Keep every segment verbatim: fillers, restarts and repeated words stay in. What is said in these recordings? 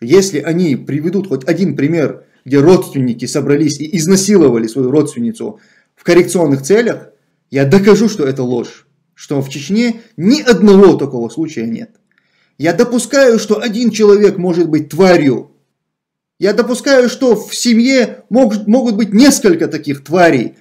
Если они приведут хоть один пример, где родственники собрались и изнасиловали свою родственницу в коррекционных целях, я докажу, что это ложь, что в Чечне ни одного такого случая нет. Я допускаю, что один человек может быть тварью. Я допускаю, что в семье могут, могут быть несколько таких тварей.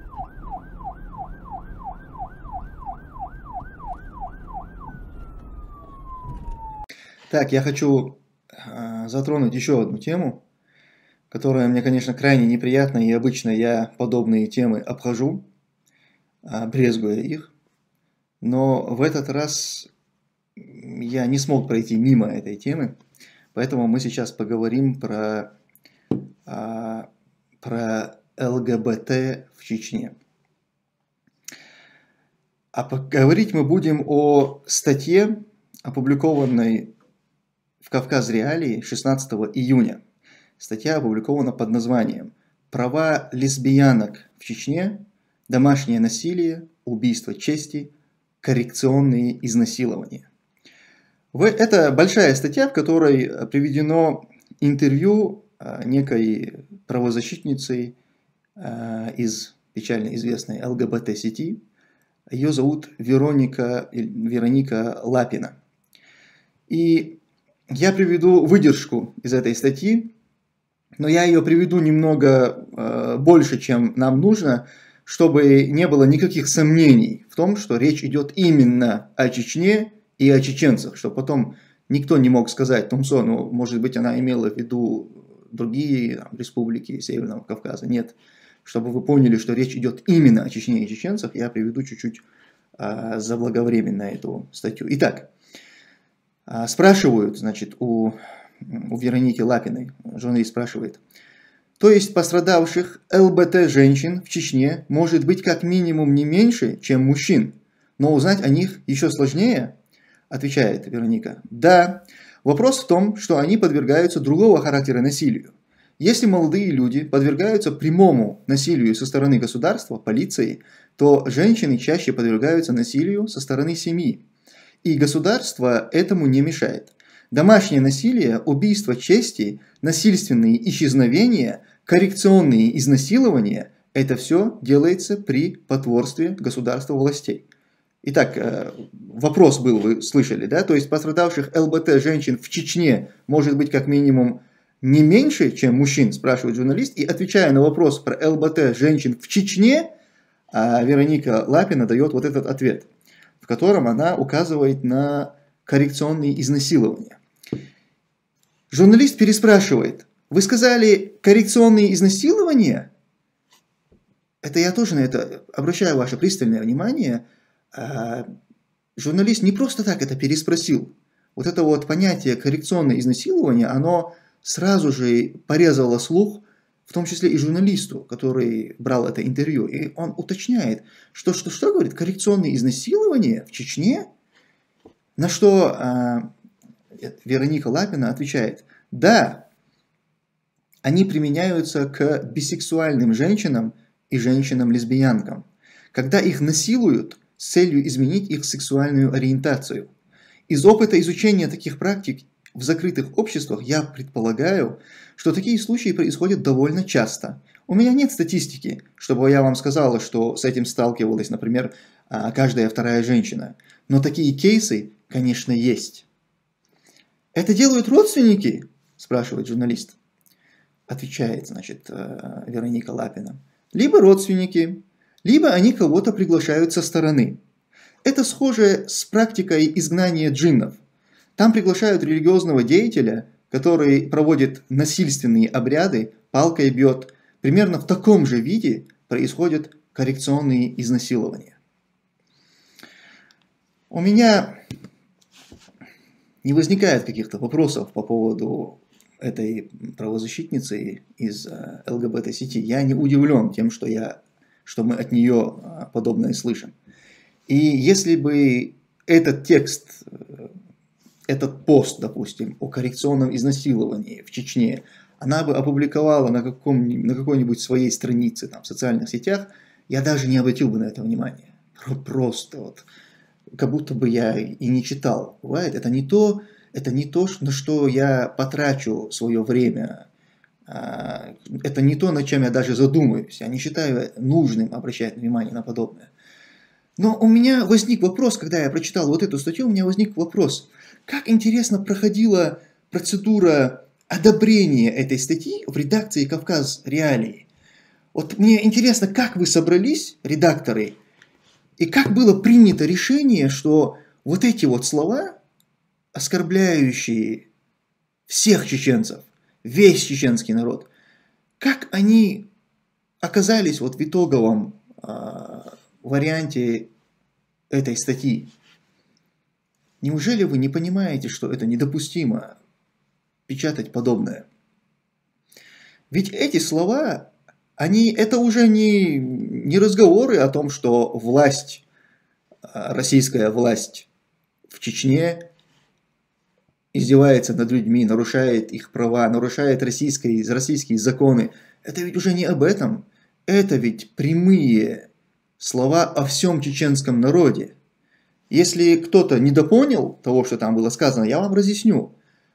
Так, я хочу э, затронуть еще одну тему, которая мне, конечно, крайне неприятна, и обычно я подобные темы обхожу, э, брезгуя их. Но в этот раз я не смог пройти мимо этой темы, поэтому мы сейчас поговорим про, э, про ЛГБТ в Чечне. А поговорить мы будем о статье, опубликованной в Кавказ Реалии шестнадцатого июня. Статья опубликована под названием «Права лесбиянок в Чечне, домашнее насилие, убийство чести, коррекционные изнасилования». Это большая статья, в которой приведено интервью некой правозащитницы из печально известной ЛГБТ-сети. Ее зовут Вероника, Вероника Лапина. И я приведу выдержку из этой статьи, но я ее приведу немного э, больше, чем нам нужно, чтобы не было никаких сомнений в том, что речь идет именно о Чечне и о чеченцах, чтобы потом никто не мог сказать: Тумсо, ну, может быть, она имела в виду другие там, республики Северного Кавказа. Нет. Чтобы вы поняли, что речь идет именно о Чечне и чеченцах, я приведу чуть-чуть э, заблаговременно эту статью. Итак, спрашивают, значит, у, у Вероники Лапиной, журналист спрашивает: то есть пострадавших ЛГБТ-женщин в Чечне может быть как минимум не меньше, чем мужчин, но узнать о них еще сложнее? Отвечает Вероника: да, вопрос в том, что они подвергаются другого характера насилию. Если молодые люди подвергаются прямому насилию со стороны государства, полиции, то женщины чаще подвергаются насилию со стороны семьи. И государство этому не мешает. Домашнее насилие, убийство чести, насильственные исчезновения, коррекционные изнасилования – это все делается при потворстве государства властей. Итак, вопрос был, вы слышали, да? То есть пострадавших ЛГБТ женщин в Чечне может быть как минимум не меньше, чем мужчин, спрашивает журналист. И отвечая на вопрос про ЛГБТ женщин в Чечне, Вероника Лапина дает вот этот ответ, в котором она указывает на коррекционные изнасилования. Журналист переспрашивает: вы сказали коррекционные изнасилования? Это я тоже на это обращаю ваше пристальное внимание. Журналист не просто так это переспросил. Вот это вот понятие коррекционное изнасилование, оно сразу же порезало слух, в том числе и журналисту, который брал это интервью. И он уточняет, что, что, что говорит, коррекционные изнасилования в Чечне? На что э, Вероника Лапина отвечает: да, они применяются к бисексуальным женщинам и женщинам-лесбиянкам, когда их насилуют с целью изменить их сексуальную ориентацию. Из опыта изучения таких практик в закрытых обществах я предполагаю, что такие случаи происходят довольно часто. У меня нет статистики, чтобы я вам сказала, что с этим сталкивалась, например, каждая вторая женщина. Но такие кейсы, конечно, есть. Это делают родственники? Спрашивает журналист. Отвечает, значит, Вероника Лапина. Либо родственники, либо они кого-то приглашают со стороны. Это схоже с практикой изгнания джиннов. Там приглашают религиозного деятеля, который проводит насильственные обряды, палкой бьет. Примерно в таком же виде происходят коррекционные изнасилования. У меня не возникает каких-то вопросов по поводу этой правозащитницы из ЛГБТ-сети. Я не удивлен тем, что, я, что мы от нее подобное слышим. И если бы этот текст, этот пост, допустим, о коррекционном изнасиловании в Чечне, она бы опубликовала на, каком, на какой-нибудь своей странице там, в социальных сетях, я даже не обратил бы на это внимания. Просто вот, как будто бы я и не читал. Бывает, это не то, это не то, на что я потрачу свое время. Это не то, над чем я даже задумаюсь. Я не считаю нужным обращать внимание на подобное. Но у меня возник вопрос, когда я прочитал вот эту статью, у меня возник вопрос, как интересно проходила процедура одобрения этой статьи в редакции «Кавказ Реалии». Вот мне интересно, как вы собрались, редакторы, и как было принято решение, что вот эти вот слова, оскорбляющие всех чеченцев, весь чеченский народ, как они оказались вот в итоговом э, варианте этой статьи? Неужели вы не понимаете, что это недопустимо печатать подобное? Ведь эти слова, они, это уже не, не разговоры о том, что власть, российская власть в Чечне издевается над людьми, нарушает их права, нарушает российские, российские законы. Это ведь уже не об этом. Это ведь прямые слова о всем чеченском народе. Если кто-то недопонял того, что там было сказано, я вам разъясню.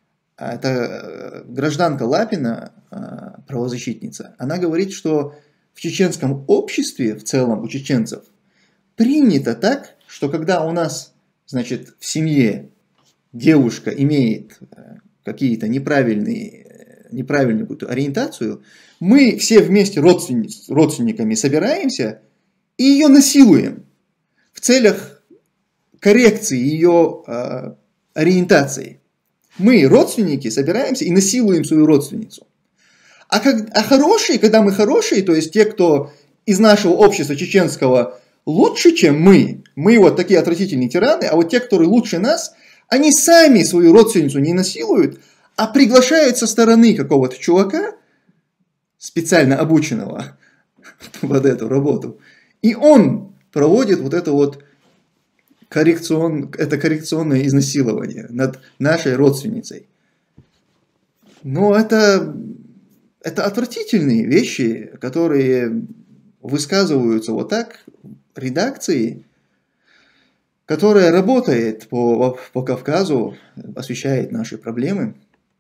Это гражданка Лапина, правозащитница, она говорит, что в чеченском обществе, в целом у чеченцев, принято так, что когда у нас, значит, в семье девушка имеет какие-то неправильные, неправильную какую-то ориентацию, мы все вместе родственник, родственниками собираемся и ее насилуем в целях коррекции ее э, ориентации. Мы, родственники, собираемся и насилуем свою родственницу. А, как, а хорошие, когда мы хорошие, то есть те, кто из нашего общества чеченского лучше, чем мы, мы вот такие отвратительные тираны, а вот те, которые лучше нас, они сами свою родственницу не насилуют, а приглашают со стороны какого-то чувака, специально обученного под эту работу, и он проводит вот это вот коррекцион, это коррекционное изнасилование над нашей родственницей. Но это, это отвратительные вещи, которые высказываются вот так в редакции, которая работает по, по Кавказу, освещает наши проблемы.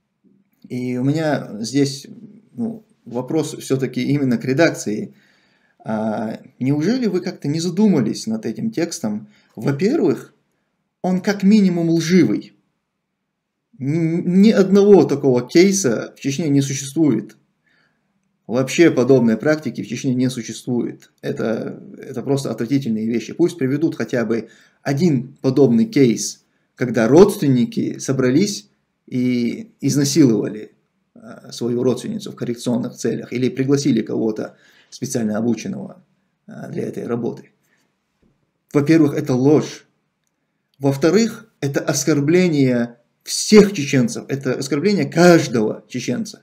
И у меня здесь ну, вопрос все-таки именно к редакции. А неужели вы как-то не задумались над этим текстом? Во-первых, он как минимум лживый. Ни одного такого кейса в Чечне не существует. Вообще подобной практики в Чечне не существует. Это, это просто отвратительные вещи. Пусть приведут хотя бы один подобный кейс, когда родственники собрались и изнасиловали свою родственницу в коррекционных целях или пригласили кого-то специально обученного для этой работы. Во-первых, это ложь. Во-вторых, это оскорбление всех чеченцев, это оскорбление каждого чеченца.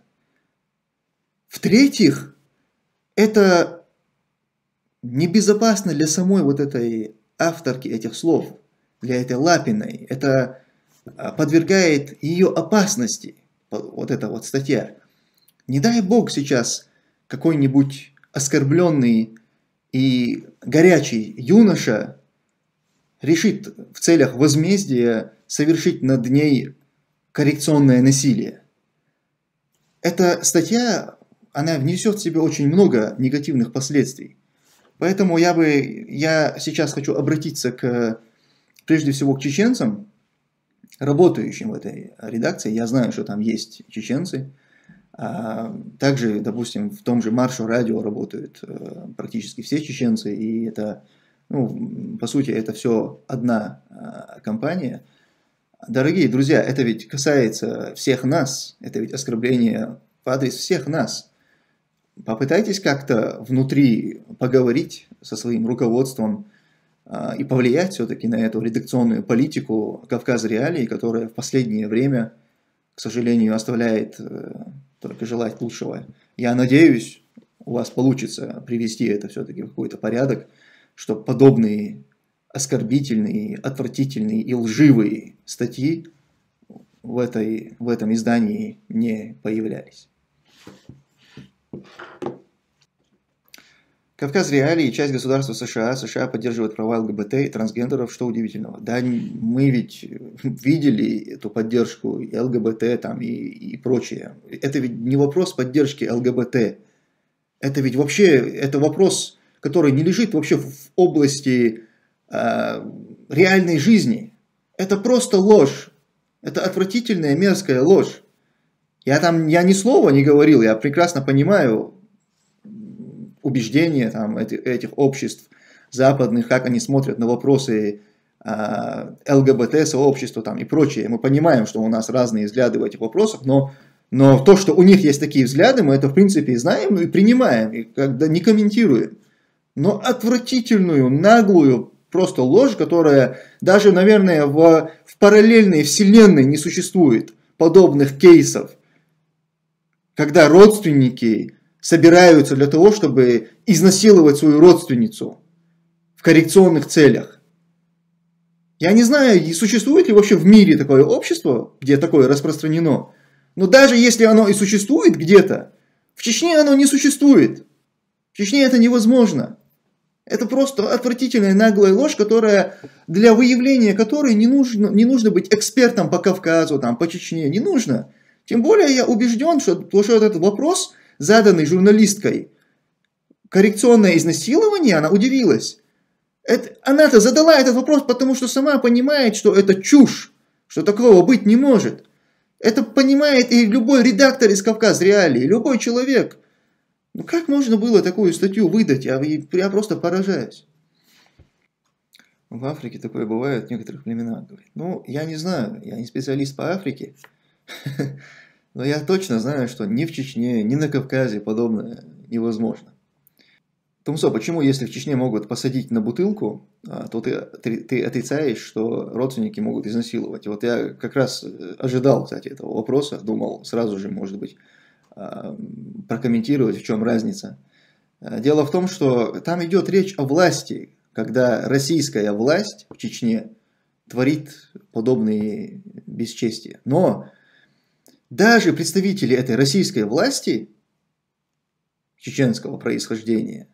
В-третьих, это небезопасно для самой вот этой авторки этих слов, для этой Лапиной. Это подвергает ее опасности, вот эта вот статья. Не дай бог сейчас какой-нибудь оскорбленный и горячий юноша решит в целях возмездия совершить над ней коррекционное насилие. Эта статья, она внесет в себе очень много негативных последствий. Поэтому я бы, я сейчас хочу обратиться к, прежде всего к чеченцам, работающим в этой редакции. Я знаю, что там есть чеченцы. Также, допустим, в том же Маршу радио работают практически все чеченцы, и это, ну, по сути, это все одна компания. Дорогие друзья, это ведь касается всех нас, это ведь оскорбление в адрес всех нас. Попытайтесь как-то внутри поговорить со своим руководством и повлиять все-таки на эту редакционную политику Кавказ Реалии, которая в последнее время, к сожалению, оставляет только желать лучшего. Я надеюсь, у вас получится привести это все-таки в какой-то порядок, чтобы подобные оскорбительные, отвратительные и лживые статьи в, этой, в этом издании не появлялись. Кавказ реалии, часть государства США. США поддерживает права ЛГБТ и трансгендеров, что удивительного. Да, мы ведь видели эту поддержку и ЛГБТ там, и, и прочее. Это ведь не вопрос поддержки ЛГБТ. Это ведь вообще, это вопрос, который не лежит вообще в области э, реальной жизни. Это просто ложь. Это отвратительная, мерзкая ложь. Я там, я ни слова не говорил, я прекрасно понимаю убеждения там, этих, этих обществ западных, как они смотрят на вопросы э, ЛГБТ-сообщества там, и прочее. Мы понимаем, что у нас разные взгляды в этих вопросах, но, но то, что у них есть такие взгляды, мы это в принципе знаем, ну, и принимаем, и когда не комментируем. Но отвратительную, наглую просто ложь, которая даже, наверное, в, в параллельной вселенной не существует подобных кейсов, когда родственники собираются для того, чтобы изнасиловать свою родственницу в коррекционных целях. Я не знаю, существует ли вообще в мире такое общество, где такое распространено. Но даже если оно и существует где-то, в Чечне оно не существует. В Чечне это невозможно. Это просто отвратительная наглая ложь, которая, для выявления которой не нужно, не нужно быть экспертом по Кавказу, там, по Чечне. Не нужно. Тем более я убежден, что, что вот этот вопрос, заданный журналисткой, коррекционное изнасилование, она удивилась. Она-то задала этот вопрос, потому что сама понимает, что это чушь, что такого быть не может. Это понимает и любой редактор из Кавказ реалии, любой человек. Ну как можно было такую статью выдать? Я, я просто поражаюсь. В Африке такое бывает в некоторых племенах. Ну, я не знаю, я не специалист по Африке. Но я точно знаю, что ни в Чечне, ни на Кавказе подобное невозможно. Тумсо, почему, если в Чечне могут посадить на бутылку, то ты, ты, ты отрицаешь, что родственники могут изнасиловать? Вот я как раз ожидал, кстати, этого вопроса, думал сразу же, может быть, прокомментировать, в чем разница. Дело в том, что там идет речь о власти, когда российская власть в Чечне творит подобные бесчестия. Но даже представители этой российской власти, чеченского происхождения,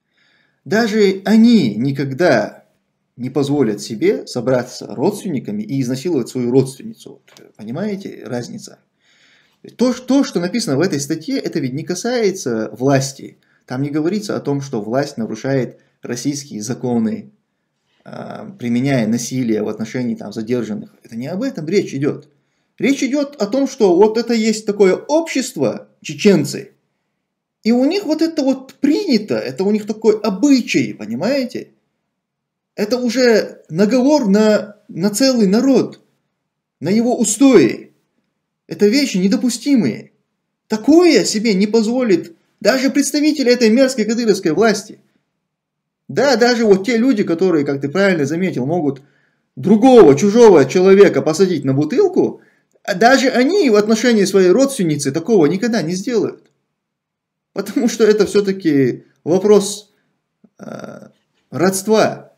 даже они никогда не позволят себе собраться родственниками и изнасиловать свою родственницу. Понимаете, разница? То, то, что написано в этой статье, это ведь не касается власти. Там не говорится о том, что власть нарушает российские законы, применяя насилие в отношении там, задержанных. Это не об этом речь идет. Речь идет о том, что вот это есть такое общество, чеченцы, и у них вот это вот принято, это у них такой обычай, понимаете? Это уже наговор на, на целый народ, на его устои. Это вещи недопустимые. Такое себе не позволит даже представители этой мерзкой кадыровской власти. Да, даже вот те люди, которые, как ты правильно заметил, могут другого, чужого человека посадить на бутылку, даже они в отношении своей родственницы такого никогда не сделают. Потому что это все-таки вопрос э, родства.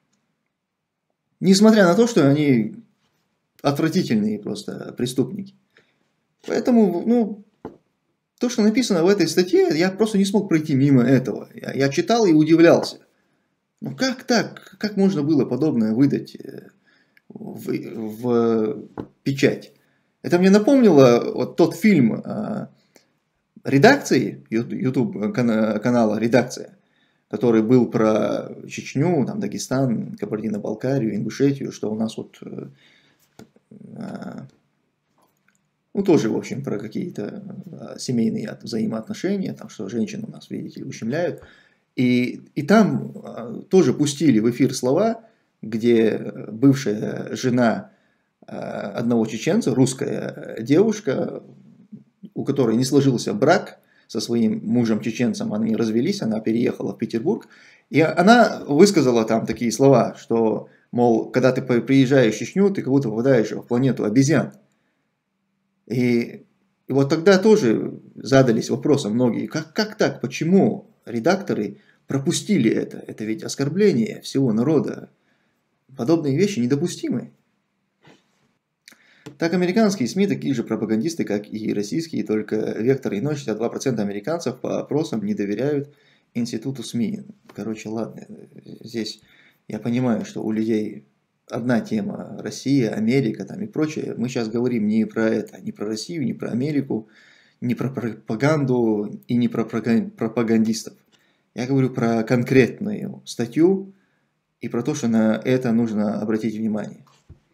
Несмотря на то, что они отвратительные просто преступники. Поэтому, ну, то, что написано в этой статье, я просто не смог пройти мимо этого. Я, я читал и удивлялся. Ну как так? Как можно было подобное выдать в, в печать? Это мне напомнило вот тот фильм э, редакции, YouTube канала «Редакция», который был про Чечню, там, Дагестан, Кабардино-Балкарию, Ингушетию, что у нас вот, э, э, ну, тоже, в общем, про какие-то семейные взаимоотношения, там, что женщин у нас, видите ли, ущемляют. И, и там э, тоже пустили в эфир слова, где бывшая жена э, одного чеченца, русская девушка, у которой не сложился брак со своим мужем-чеченцем, они развелись, она переехала в Петербург, и она высказала там такие слова, что, мол, когда ты приезжаешь в Чечню, ты как будто попадаешь в планету обезьян. И, и вот тогда тоже задались вопросом многие, как, как так, почему редакторы пропустили это? Это ведь оскорбление всего народа. Подобные вещи недопустимы. Так американские СМИ такие же пропагандисты, как и российские, только вектор иной. шестьдесят два процента американцев по опросам не доверяют институту СМИ. Короче, ладно, здесь я понимаю, что у людей одна тема — Россия, Америка там и прочее. Мы сейчас говорим не про это, не про Россию, не про Америку, не про пропаганду и не про пропагандистов. Я говорю про конкретную статью и про то, что на это нужно обратить внимание.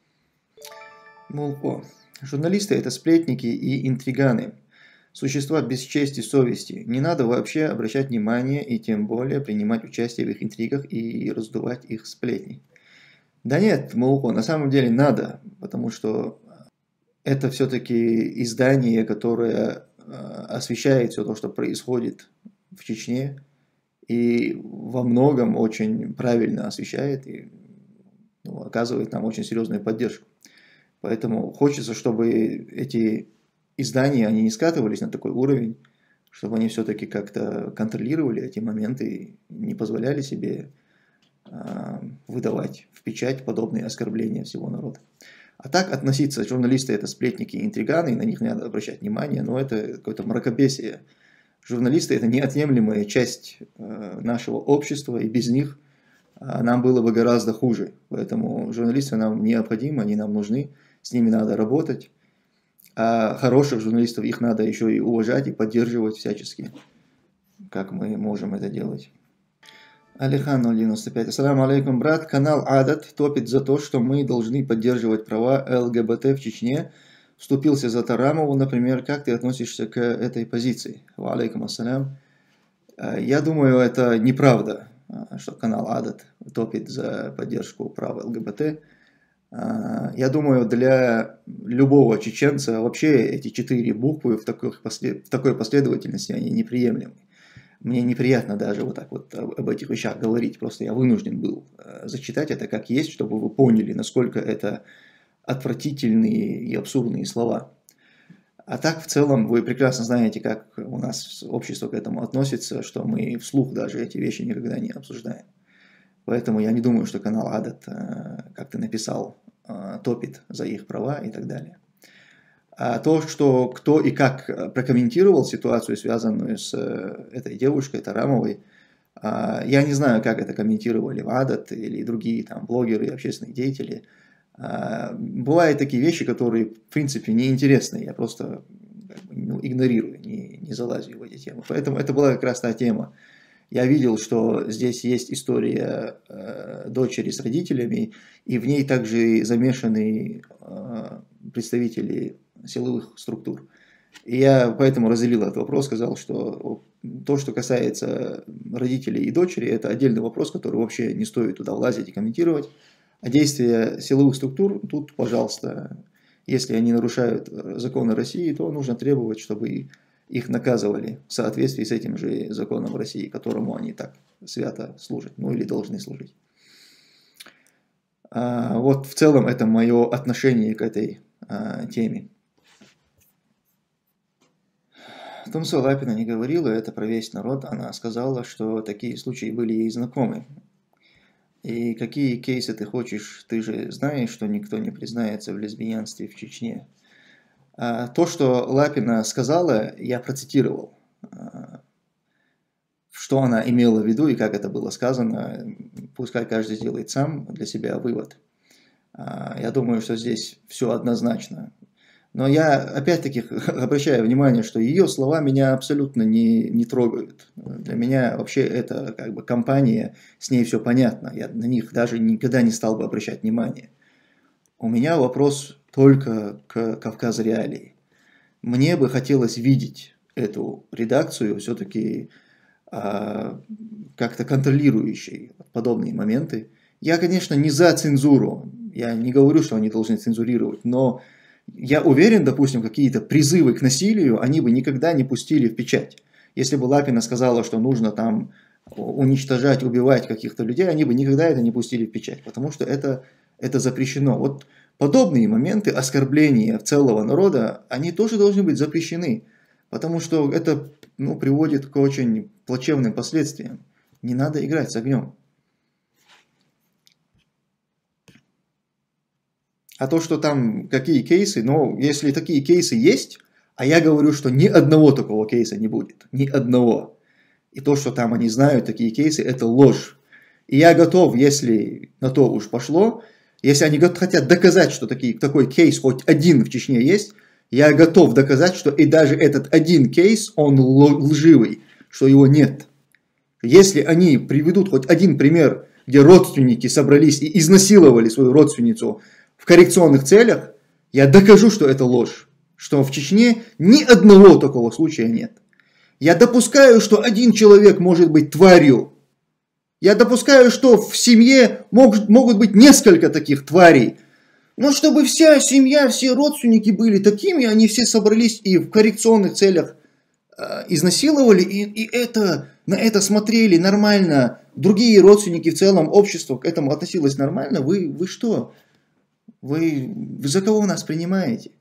Мол, о, журналисты — это сплетники и интриганы. Существа без чести и совести. Не надо вообще обращать внимание и тем более принимать участие в их интригах и раздувать их сплетни. Да нет, Молко, на самом деле надо, потому что это все-таки издание, которое освещает все то, что происходит в Чечне, и во многом очень правильно освещает и ну, оказывает нам очень серьезную поддержку. Поэтому хочется, чтобы эти издания, они не скатывались на такой уровень, чтобы они все-таки как-то контролировали эти моменты и не позволяли себе э, выдавать в печать подобные оскорбления всего народа. А так относиться, журналисты — это сплетники и интриганы, и на них не надо обращать внимание, но это какое-то мракобесие. Журналисты — это неотъемлемая часть э, нашего общества, и без них э, нам было бы гораздо хуже. Поэтому журналисты нам необходимы, они нам нужны, с ними надо работать. А хороших журналистов, их надо еще и уважать и поддерживать всячески, как мы можем это делать. Алихан ноль девяносто пять. Ассаламу алейкум, брат. Канал Адат топит за то, что мы должны поддерживать права ЛГБТ в Чечне. Вступился за Тарамову, например. Как ты относишься к этой позиции? Ва алейкум ассалям. Я думаю, это неправда, что канал Адат топит за поддержку прав ЛГБТ. Я думаю, для любого чеченца вообще эти четыре буквы в такой, послед... в такой последовательности, они неприемлемы. Мне неприятно даже вот так вот об этих вещах говорить, просто я вынужден был зачитать это как есть, чтобы вы поняли, насколько это отвратительные и абсурдные слова. А так, в целом, вы прекрасно знаете, как у нас общество к этому относится, что мы вслух даже эти вещи никогда не обсуждаем. Поэтому я не думаю, что канал Адат, как ты написал, топит за их права и так далее. А то, что кто и как прокомментировал ситуацию, связанную с этой девушкой Тарамовой, я не знаю, как это комментировали Адат или другие там блогеры и общественные деятели. Бывают такие вещи, которые в принципе неинтересны, я просто ну, игнорирую, не, не залазю в эти темы. Поэтому это была как раз та тема. Я видел, что здесь есть история э, дочери с родителями, и в ней также замешаны э, представители силовых структур. И я поэтому разделил этот вопрос, сказал, что то, что касается родителей и дочери, это отдельный вопрос, который вообще не стоит туда влазить и комментировать. А действия силовых структур, тут, пожалуйста, если они нарушают законы России, то нужно требовать, чтобы их наказывали в соответствии с этим же законом России, которому они так свято служат, ну или должны служить. А, вот в целом это мое отношение к этой а, теме. Тумсо Лапина не говорила это про весь народ, она сказала, что такие случаи были ей знакомы. И какие кейсы ты хочешь, ты же знаешь, что никто не признается в лесбиянстве в Чечне. А то, что Лапина сказала, я процитировал. Что она имела в виду и как это было сказано, пускай каждый сделает сам для себя вывод. Я думаю, что здесь все однозначно. Но я опять-таки обращаю внимание, что ее слова меня абсолютно не, не трогают. Для меня вообще это как бы компания, с ней все понятно. Я на них даже никогда не стал бы обращать внимание. У меня вопрос только к Кавказ Реалии. Мне бы хотелось видеть эту редакцию все-таки а, как-то контролирующей подобные моменты. Я, конечно, не за цензуру. Я не говорю, что они должны цензурировать, но я уверен, допустим, какие-то призывы к насилию они бы никогда не пустили в печать. Если бы Лапина сказала, что нужно там уничтожать, убивать каких-то людей, они бы никогда это не пустили в печать, потому что это, это запрещено. Вот подобные моменты оскорбления целого народа, они тоже должны быть запрещены, потому что это ну, приводит к очень плачевным последствиям. Не надо играть с огнем. А то, что там какие кейсы, ну, если такие кейсы есть, а я говорю, что ни одного такого кейса не будет, ни одного. И то, что там они знают такие кейсы, это ложь. И я готов, если на то уж пошло, если они хотят доказать, что такие, такой кейс хоть один в Чечне есть, я готов доказать, что и даже этот один кейс, он лживый, что его нет. Если они приведут хоть один пример, где родственники собрались и изнасиловали свою родственницу в коррекционных целях, я докажу, что это ложь. Что в Чечне ни одного такого случая нет. Я допускаю, что один человек может быть тварью. Я допускаю, что в семье мог, могут быть несколько таких тварей. Но чтобы вся семья, все родственники были такими, они все собрались и в коррекционных целях э, изнасиловали, и, и это, на это смотрели нормально. Другие родственники в целом, общество к этому относилось нормально. Вы, вы что? Вы, вы за кого нас принимаете?